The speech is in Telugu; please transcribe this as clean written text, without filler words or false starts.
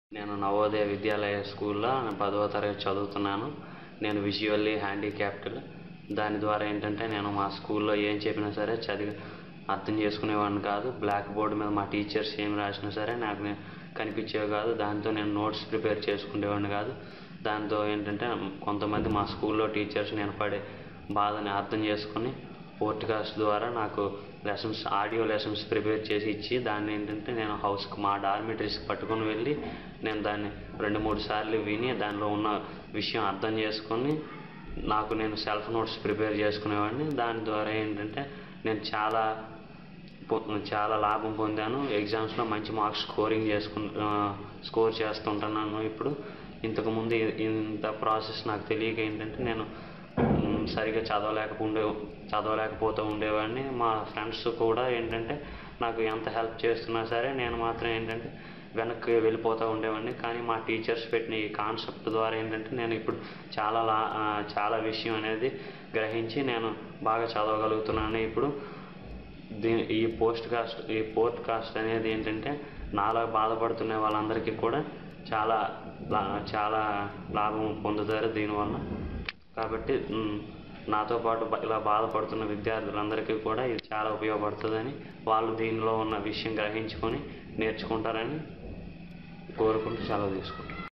నేను నవోదయ విద్యాలయ స్కూల్లో 10వ తరగతి చదువుతున్నాను. నేను విజువల్లీ హ్యాండిక్యాప్డ్. దాని ద్వారా ఏంటంటే నేను మా స్కూల్లో ఏం చెప్పినా సరే చదివి అర్థం చేసుకునేవాడిని కాదు. బ్లాక్ బోర్డ్ మీద మా టీచర్స్ ఏం రాసినా సరే నాకు కనిపించేవి కాదు. దాంతో నేను నోట్స్ ప్రిపేర్ చేసుకునేవాడిని కాదు. దాంతో ఏంటంటే కొంతమంది మా స్కూల్లో టీచర్స్ నేను పడే బాధని అర్థం చేసుకొని పోడ్కాస్ట్ ద్వారా నాకు ఆడియో లెసన్స్ ప్రిపేర్ చేసి ఇచ్చి దాన్ని ఏంటంటే నేను హౌస్కి మా డార్మిటరీస్కి పట్టుకొని వెళ్ళి నేను దాన్ని 2-3 సార్లు విని దానిలో ఉన్న విషయం అర్థం చేసుకొని నాకు నేను సెల్ఫ్ నోట్స్ ప్రిపేర్ చేసుకునేవాడిని. దాని ద్వారా ఏంటంటే నేను చాలా లాభం పొందాను. ఎగ్జామ్స్లో మంచి మార్క్స్ స్కోర్ చేస్తుంటున్నాను. ఇప్పుడు ఇంతకుముందు ఇంత ప్రాసెస్ నాకు తెలియక ఏంటంటే నేను సరిగ్గా చదవలేకపోతూ ఉండేవాడిని. మా ఫ్రెండ్స్ కూడా ఏంటంటే నాకు ఎంత హెల్ప్ చేస్తున్నా సరే నేను మాత్రం ఏంటంటే వెనక్కి వెళ్ళిపోతూ ఉండేవాడిని. కానీ మా టీచర్స్ పెట్టిన ఈ కాన్సెప్ట్ ద్వారా ఏంటంటే నేను ఇప్పుడు చాలా విషయం అనేది గ్రహించి నేను బాగా చదవగలుగుతున్నాను. ఇప్పుడు ఈ పోడ్కాస్ట్ అనేది ఏంటంటే నాలా బాధపడుతున్న వాళ్ళందరికీ కూడా చాలా లాభం పొందుతారు దీనివల్ల. కాబట్టి నాతో పాటు ఇలా బాధపడుతున్న విద్యార్థులందరికీ కూడా ఇది చాలా ఉపయోగపడుతుందని, వాళ్ళు దీనిలో ఉన్న విషయం గ్రహించుకొని నేర్చుకుంటారని కోరుకుంటూ సెలవు తీసుకుంటాను.